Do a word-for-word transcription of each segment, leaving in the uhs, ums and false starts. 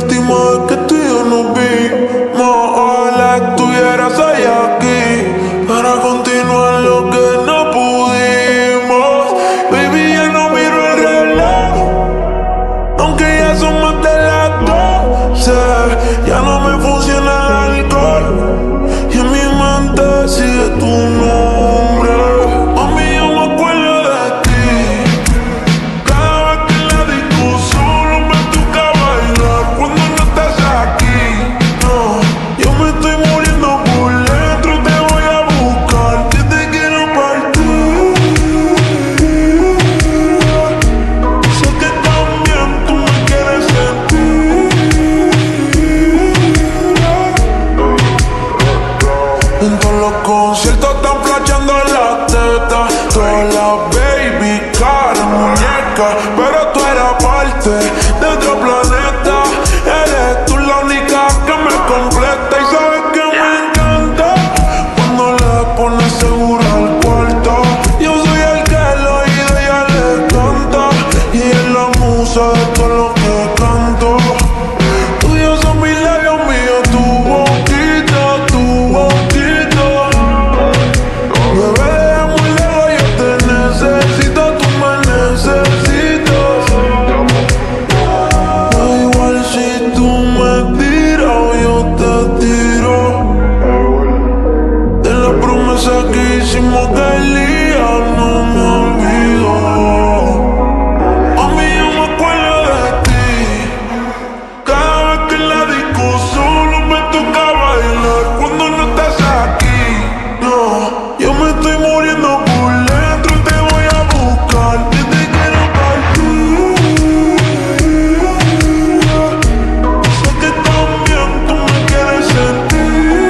última vez que tú y yo nos vimos, ojalá estuvieras ahí aquí para continuar lo que no pudimos. Baby, ya no miro el reloj, aunque ya son más de las doce. Ya no me funciona el alcohol y en mi mente sigue tu nombre. Mami, yo me acuerdo de ti. Cada vez que en la disco solo me toca bailar cuando no estás aquí. No, yo me estoy muriendo por dentro, te voy a buscar, que te quiero partir. Sé que también tú me quieres sentir. En todos los conciertos están flasheando las tetas, todas las baby, cara, muñeca, pero tú eras parte de otro planeta. Eres tú la única que me completa y sabes que me encanta cuando le pones seguro al cuarto. Yo soy el que el oído ella le canta y ella es la musa de todo lo que canto. Tuyos son mis labios, míos tu boquita, tu boquita. Bebé, de muy lejos yo te necesito, tú me necesitas. Da igual si tú me tiras o yo te tiro. De la promesa que hicimos aquel día no me olvido. Mami, yo me acuerdo de ti. Cada vez que en la disco solo me toca bailar cuando no estás aquí. No, yo me estoy muriendo por dentro, te voy a buscar, que te quiero partir. Sé que también tú me quieres sentir.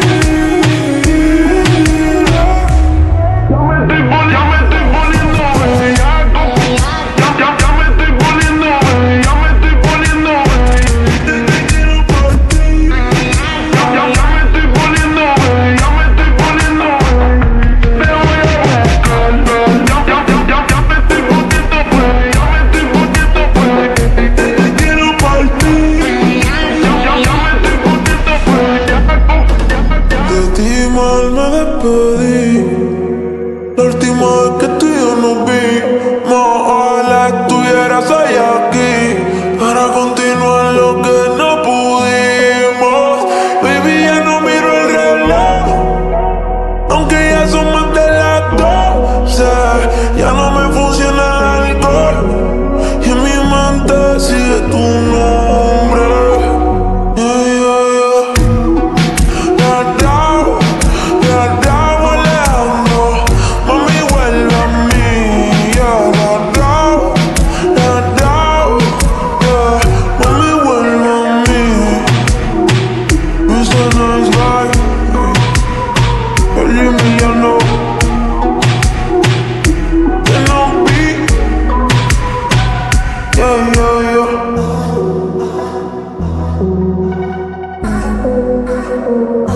Ya me estoy poniendo, ya me estoy poniendo bellaco. Ya, ya, ya me estoy poniendo, ya me estoy poniendo bellaco. Que te quiero partir. Ya, ya, ya me estoy poniendo, ya me estoy poniendo. Te voy a buscar. Ya, ya, ya, ya, ya me estoy poniendo, ya me estoy poniendo. Que te quiero partir. Ya, ya, ya me estoy poniendo bellaco. De ti mal me despedí. La última vez que tú y yo nos vimos, ojalá estuvieras ahí aquí para continuar lo que no pudimos. Baby, ya no miro el reloj, aunque ya son más de las doce. Ya no me funciona el alcohol y en mi mente sigue tu nombre. Yeah, yeah, yeah. Yeah, Rauw, yeah, Rauw Alejandro. Mami, vuelve a mí. Yeah, yeah, Rauw, yeah, Rauw, yeah. Mami, vuelve a mí. mister Nice Guy, el Emiliano, que no vi. Yeah, yeah, yeah.